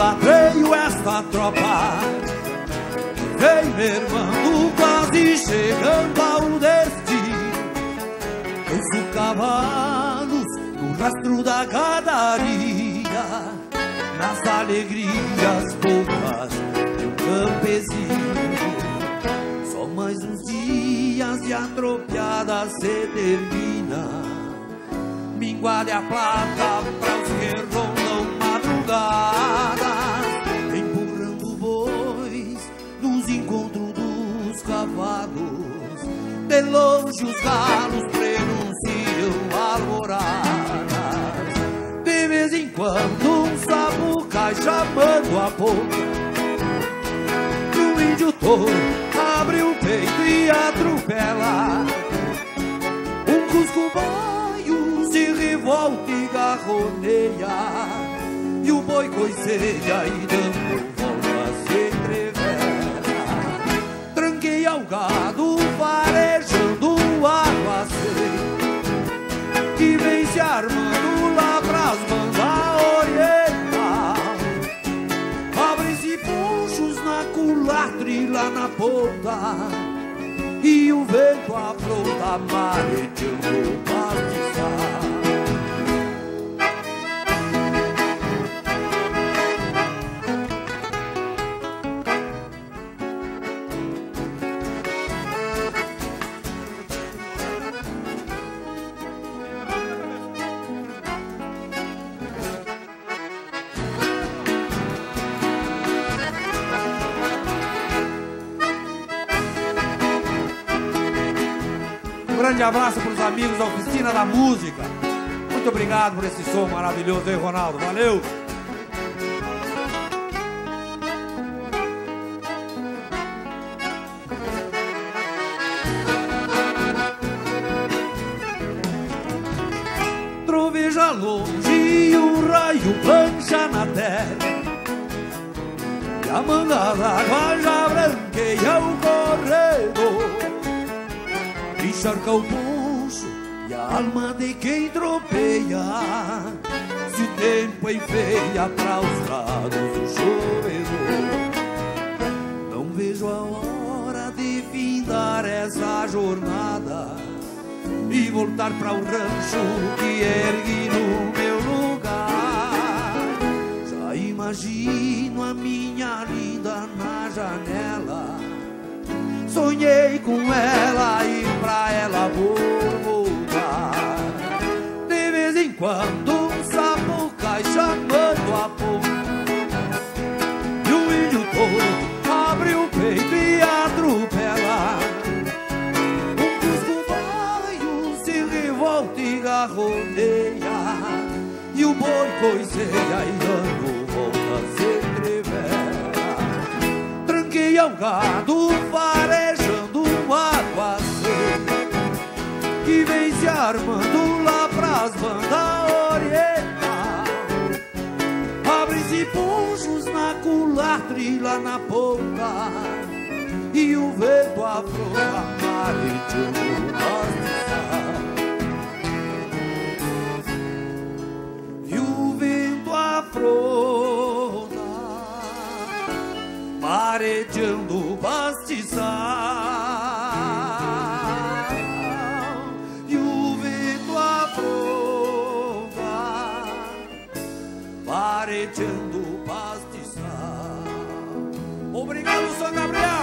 rastreio esta tropa vem mermando, quase chegando ao destino. Ouço cavalos no rastro da gadaria, nas alegrias poucas de um campesino. Só mais uns dias de atropiada se termina. Minguale a plata para os que rondam madrugadas, empurrando bois nos encontros dos cavalos. De longe os galos prenunciam alvoradas. De vez em quando um sapucai chamando a boca. O índio touro abre o peito e atropela. Um cusco-baio se revolta e garroneia, e o boi coiceia e dando volta se entrevera. Tranqueia o gado farejando o aguaceiro, que vem se armando lá pras bandas oriental. Abrem-se ponchos na culatre lá na ponta, e o vento afronta mareteando o pastizal. Um grande abraço para os amigos da Oficina da Música. Muito obrigado por esse som maravilhoso, hein, Ronaldo? Valeu! Troveja longe e o raio plancha na terra, e a manga d'água já branqueia o corredor. Encharca o poncho e a alma de quem tropeia, se o tempo enfeia para os lados do chovedor. Não vejo a hora de findar essa jornada e voltar para o rancho que ergui no meu lugar. Já imagino a minha linda na janela, sonhei com ela e pra ela vou voltar. De vez em quando um sapucai chamando a ponta, e o índio touro abre o peito e atropela. Um cusco-baio se revolta e garroneia, e o boi coiceia e dando voltas se entrevera. Tranqueia o gado farejando um aguaceiro, que vem se armando lá pras bandas oriental. Abrem-se ponchos na culatre lá na ponta, e o vento afronta mareteando o pastizal. E o vento afronta mareteando o pastizal, e o vento afronta mareteando o pastizal. Obrigado, São Gabriel!